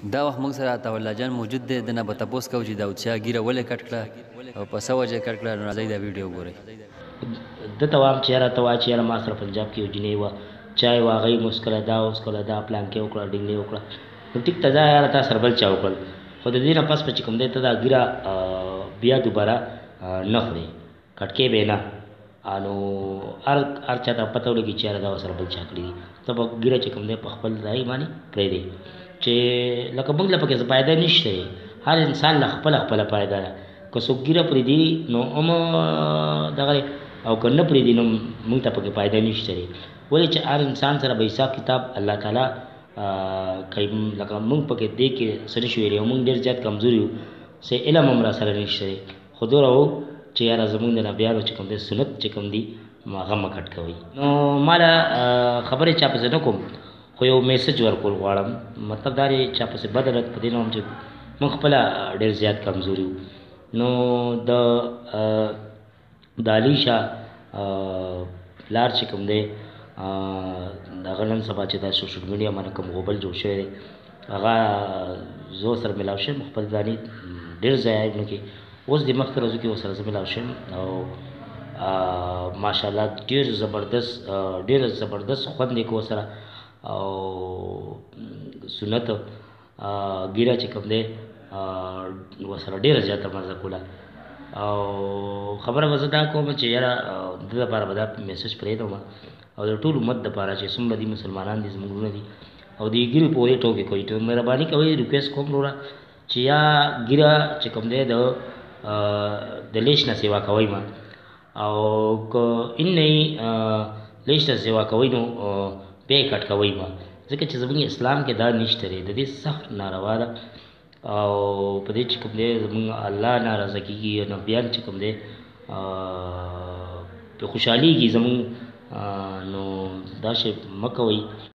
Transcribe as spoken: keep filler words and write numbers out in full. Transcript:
دا وخت موږ سره عطاالله جان موجود دی، د نه به تپوس کوو چې داود شاه ږیره ولې کټ کړه او په څه وجه کټ کړه. نو راځئ دا ویډیو وګورئ. ده ته وایم چې یاره ته وایه چې یاره ما سره پنجاب کې یو جینۍ وه، چای وه، هغې مو څښله، دا وڅښله، دا پلانکې وکړه، ډنګلې وکړه. نو ټیک ته ځه یاره تا سره بل چا وکړل، خو د دې نه پس به چې کوم دی ته دا ږیره بیا دوباره نه خورې، کټکې به یې نه. نو هر هر چا ته پته ولګي چې یاره دا ورسره بل چا کړي دي. ته به ږیره چې کوم دی په خپل ځای باندې پرېږدې چې لکه موږ له پکې څه فایده نشته دی. هر انسان له خپله خپله فایده ده. که څوک ږیره پرېږدي نو هم دغه او که نه پرېږدي نو موږ ته پکې فایده نشته دی. ولې چې هر انسان سره به حساب کتاب الله تعالی کوي. لکه موږ پکې دې کې څه نشو ویلی او موږ ډېر زیات کمزوري یو، څه علم هم را سره نشته دی. خو دومره وو چې یاره زموږ د نبیانو چې کوم دی سنت چې کوم دي هغه مه کټ کوئ. نو ما له خبرې چا پسې نه کوم، خو یو میسج ورکول غواړم. مطلب دا دی چا پسې بده رد په دې نه وم چې موږ خپله ډېر زیات کمزوري یو. نو د د علي شاه پلار چې کوم دی هغه نن سبا چې دا سوشل میډیا باندې کوم غوبل جوړ شوی دی هغه زه ورسره میلاو شوم خپل ځاني ډېر ځایونو کې. اوس د مخکې ورځو کې ورسره زه میلاو شوم او ماشاءالله ډېر زبردست ډېر زبردست خوند یې کو ورسره او سنت ږیره چې کوم دی ورسره ډېره زیاته مزه کوله. او خبره به زه دا کوم چې یاره د ده لپاره به دا میسج پرېږدم او د ټول امت دپاره چې څومره دي مسلمانان دي زموږ وروڼه دي او د ږیرې پورې ټوکې کوي. نو مهرباني کوئ ریکویسټ کوم وروره چې یا ږیره چې کوم دی د د لیش نه سیوا کوئ ما، او که ان نه لیش نه سیوا کوئ نو بیا یې کټ کوئ ما، ځکه چې زموږ اسلام کې دا نشته دی. د دې سخت ناروا ده او په دې چې کوم دی زموږ الله ناراضه کېږي او نبیان چې کوم دی پرې خوشحالېږي زموږ، نو دا شی مه کوئ.